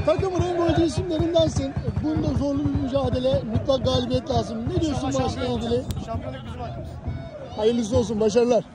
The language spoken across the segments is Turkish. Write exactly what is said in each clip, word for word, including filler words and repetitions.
Takımın en golcü isimlerindensin. Bunda zorlu bir mücadele, mutlak galibiyet lazım. Ne diyorsun maçla ilgili? Şampiyonluk bizim hakkımız. Hayırlısı olsun, başarılar.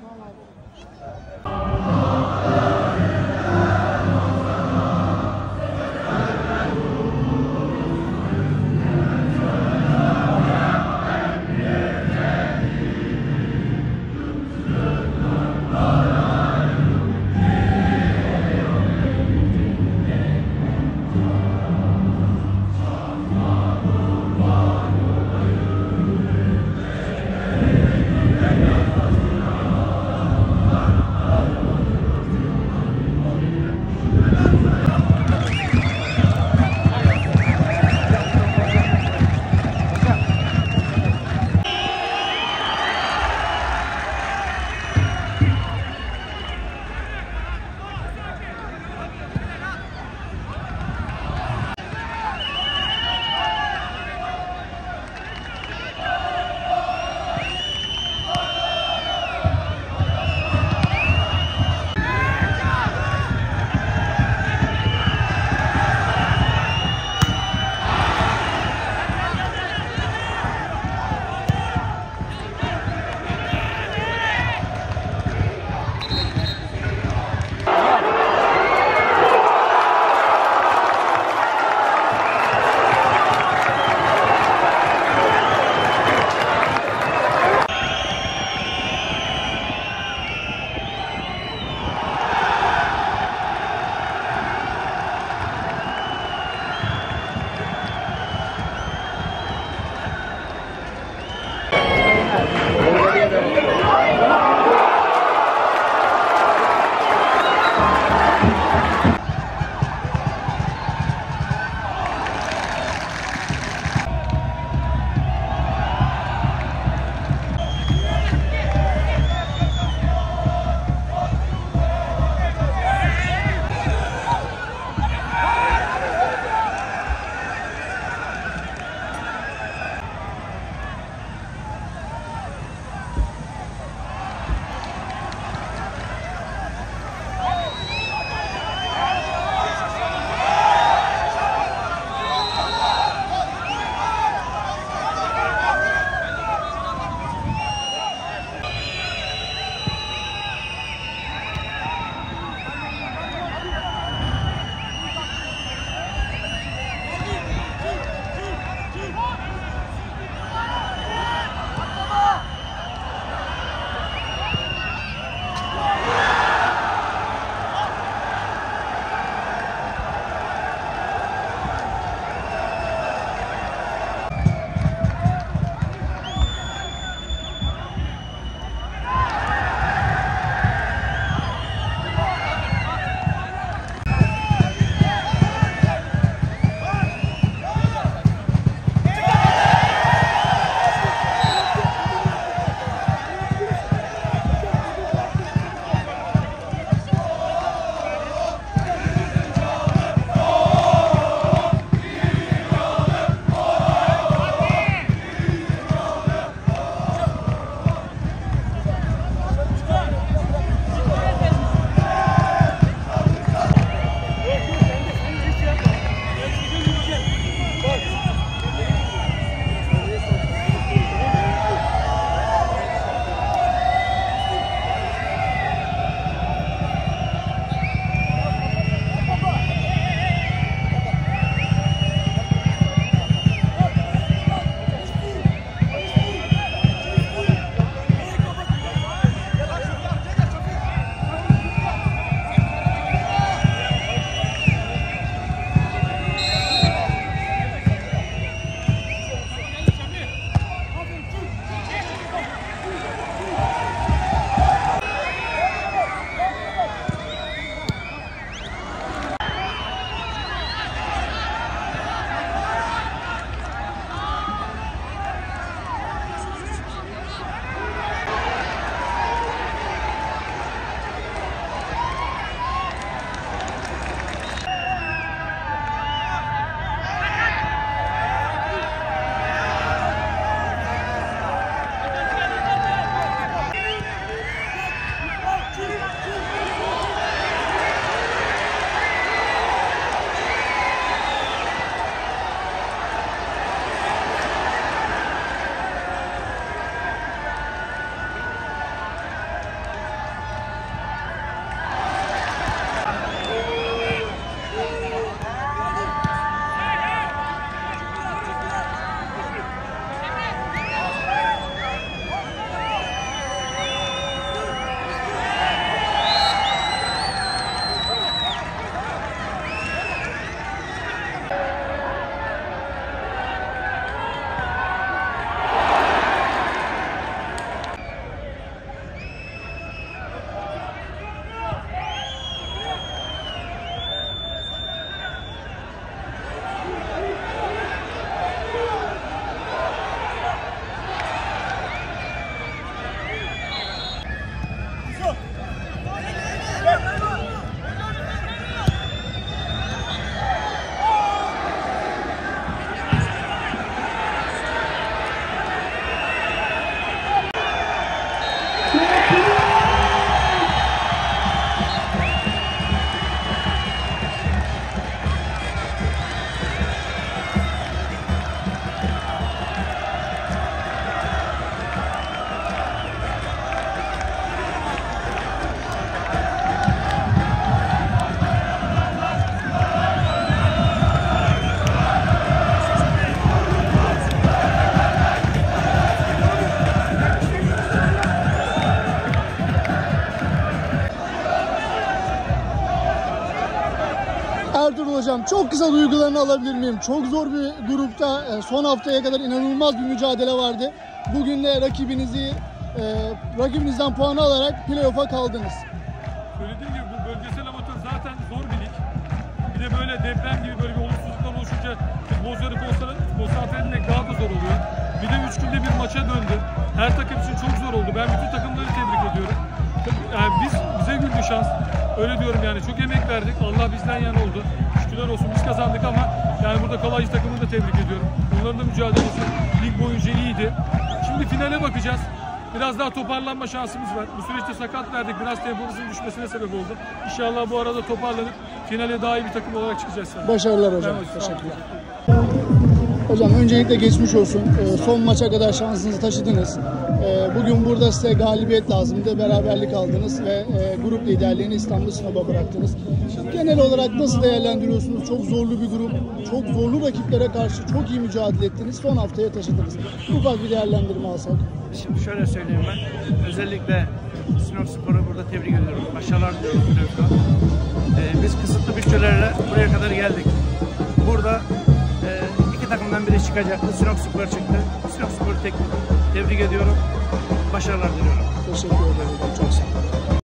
çok kısa duygularını alabilir miyim? Çok zor bir grupta e, son haftaya kadar inanılmaz bir mücadele vardı. Bugün de rakibinizi e, rakibinizden puan alarak playoff'a kaldınız. Söylediğim gibi bu bölgesel amatör zaten zor bir lig. Bir de böyle deprem gibi böyle bir olumsuzluklar oluşunca futbolcuları konsantre etmek daha da zor oluyor. Bir de üç günde bir maça döndü. Her takım için çok zor oldu. Ben bütün takımları tebrik ediyorum. Yani biz bize güldü şans. Öyle diyorum yani. Çok emek verdik. Allah bizden yana oldu. Şükürler olsun biz kazandık ama yani burada Kalaycı takımını da tebrik ediyorum. Onların da mücadelesi lig boyunca iyiydi. Şimdi finale bakacağız. Biraz daha toparlanma şansımız var. Bu süreçte sakat verdik. Biraz tempomuzun düşmesine sebep oldu. İnşallah bu arada toparlanıp finale daha iyi bir takım olarak çıkacağız. Başarılar hocam. Evet, teşekkürler. Hocam öncelikle geçmiş olsun. Ee, son maça kadar şansınızı taşıdınız. Ee, bugün burada size galibiyet lazımdı. Beraberlik aldınız ve e, grup liderliğini İstanbul Sinop'a bıraktınız. Genel olarak nasıl değerlendiriyorsunuz? Çok zorlu bir grup, çok zorlu rakiplere karşı çok iyi mücadele ettiniz. Son haftaya taşıdınız. Ufak bir değerlendirme alsak. Şimdi şöyle söyleyeyim ben. Özellikle Sinopspor'u burada tebrik ediyorum. Başarılar diliyorum. Ee, biz kısıtlı bütçelerle buraya kadar geldik. Burada e, iki takımdan biri çıkacaktı. Sinopspor çıktı. Sinopspor'u tek tebrik ediyorum. Başarılar diliyorum. Teşekkür ederim. Çok sağ olun.